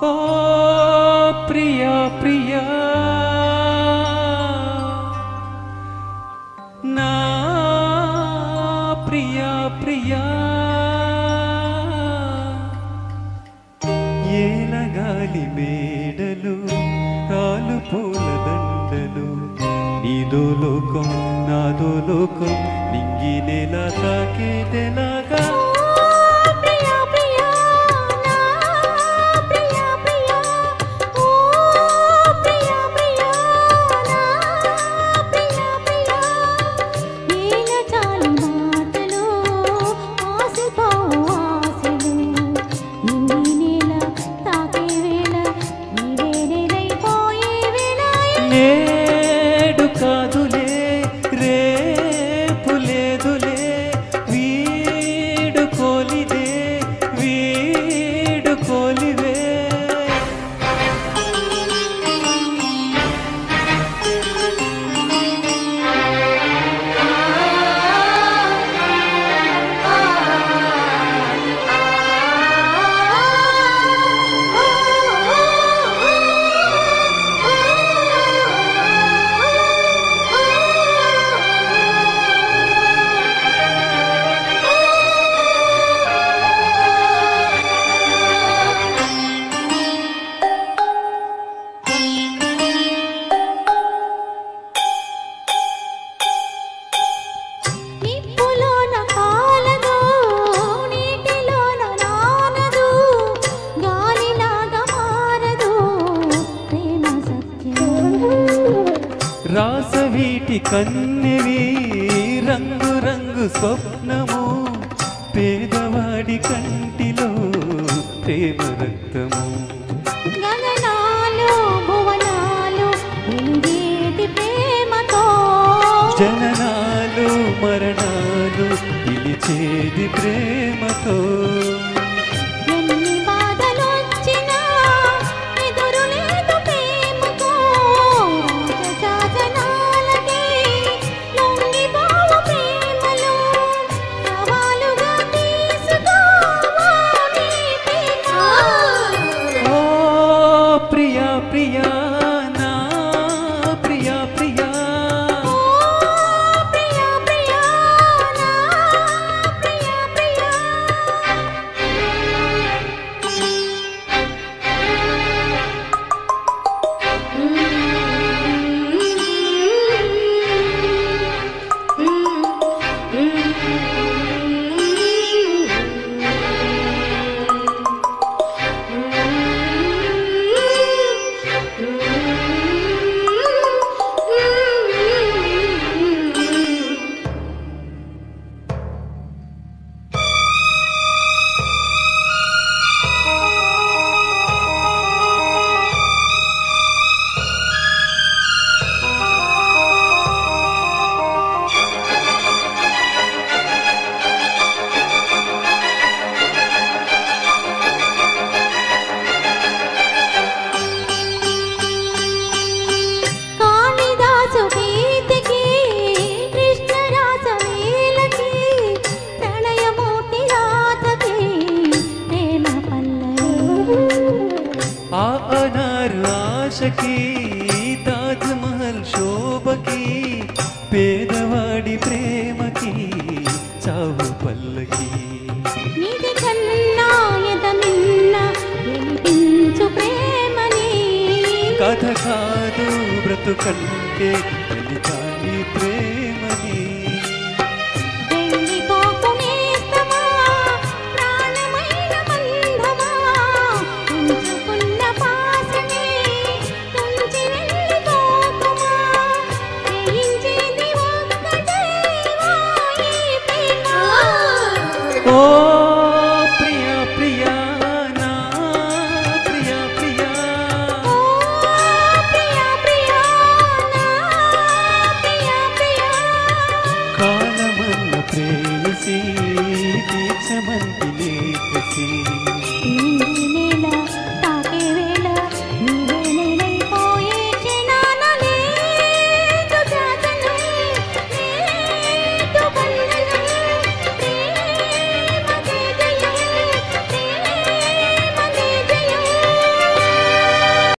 ఓ ప్రియా ప్రియా నా ప్రియా ప్రియా ఏలగాలి మేడలు కాలు పూల దండలు నీదో లోకం నాదో లోకం నింగినేలా తాకేదెలాగా నేడు కాదులే రేపు లేదులే వీడు కోలిదే వీడు కోలివే రాసవీటి కన్నెవి రంగు రంగు స్వప్నము పేదవాడి కంటిలో ప్రేమ రక్తము గగనాలు భువనాలు వెలిగేటి ప్రేమతో జననాలు మరణాలు పిలిచేది ప్రేమతో ప్రియా ప్రియా నా ప్రియా ప్రియా ప్రియా ప్రియా నా ప్రియా ప్రియా ఆశకి తాజ్ మహల్ శోభకి పేదవాడి ప్రేమకి చావు పల్లకి నిధి కన్నా ఎదమిన్న వెలిపించు ప్రేమని కథ కాదు బ్రతుకంటే ఫలితా